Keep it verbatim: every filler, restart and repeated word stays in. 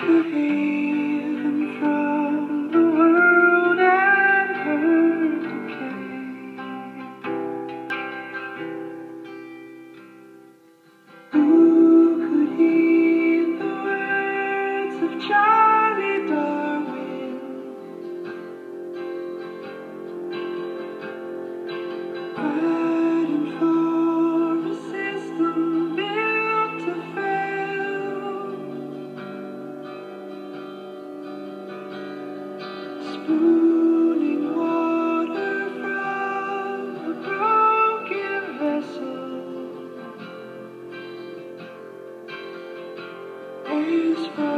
could haven from the world and her decay. Who could heed the words of Charlie Darwin, fighting for a system built to fail, spooning water from a broken vessel, as far